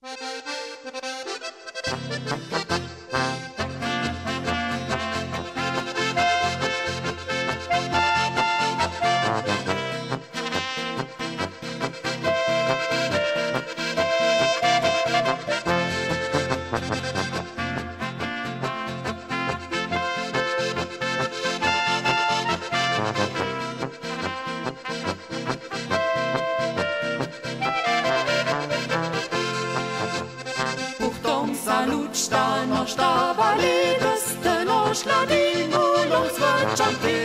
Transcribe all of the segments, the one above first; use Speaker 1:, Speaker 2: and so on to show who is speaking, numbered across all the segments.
Speaker 1: Sta noastră validă, stă noastră din ulong svăciante.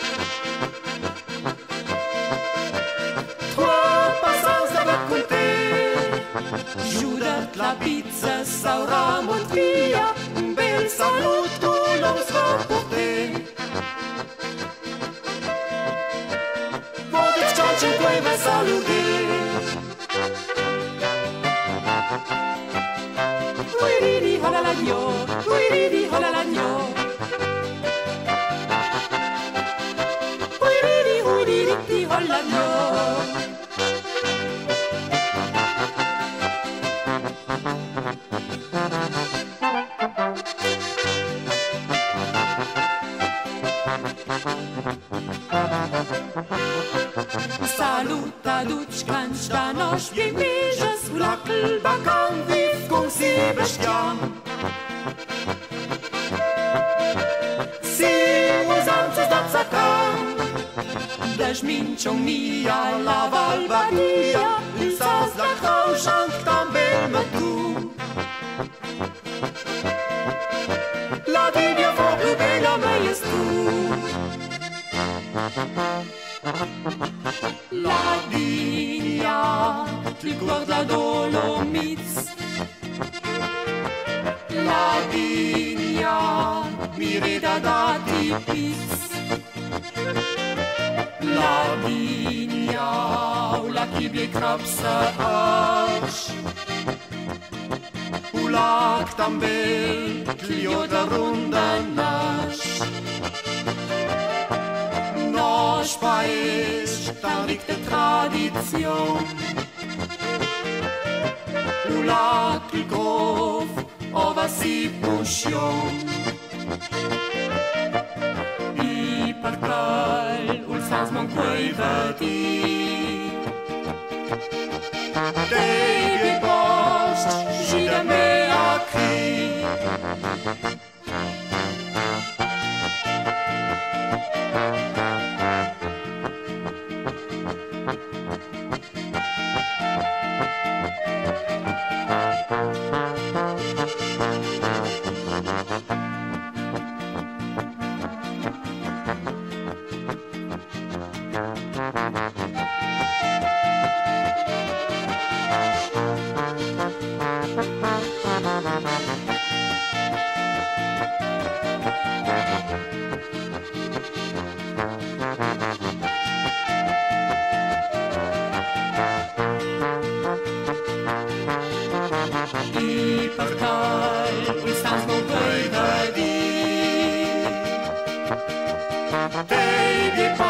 Speaker 1: Trois passants de raconte, jurat la pizza sau ramon via, un bel salut ulong svăporte. Vodeți ce-n cueva salude. Uiriri hola l'agno, uiriri hola l'agno. Uiriri uiriri hola l'agno. Saluta duci cansta noș primija sulla cluba can viv con si bestiam. Si usanțas dat sacam, das mincion mia la Valbadia, lisas la caușant també me tu. La divia fo più bella me es tu. La Vigna, tu guarda la Dolomites. La Vigna, mi rida dati pis. La Vigna, la chibie crapsa arch. Ulac tambel, clio da runda nash. Noș paes, tan ric de tradițion. Ulac Lgov, ova si pușion. I per cal, ul sans mon quei vedi. Devi post, gira me a cri. I per cal, ul sans mon quei vedi. Devi